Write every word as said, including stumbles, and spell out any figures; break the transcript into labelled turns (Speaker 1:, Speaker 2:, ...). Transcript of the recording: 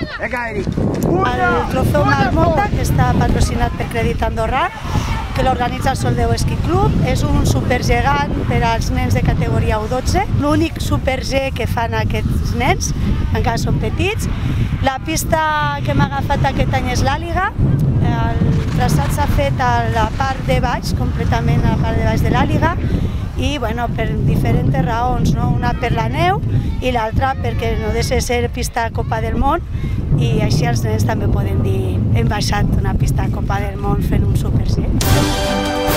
Speaker 1: Vinga, Eric.
Speaker 2: El Trofeu Marmota, que està patrocinat per Crèdit Andorrà, que l'organitza el Soldeu Esquí Club. És un supergegant per als nens de categoria U dotze, l'únic superg que fan aquests nens, encara són petits. La pista que hem agafat aquest any és l'Àliga. El traçat s'ha fet a la part de baix, completament a la part de baix de l'Àliga, i bueno, per diferents raons, no? Una per la neu i l'altra perquè no deixa de ser pista Copa del Món, i així els nens també poden dir hem baixat una pista Copa del Món fent un super G.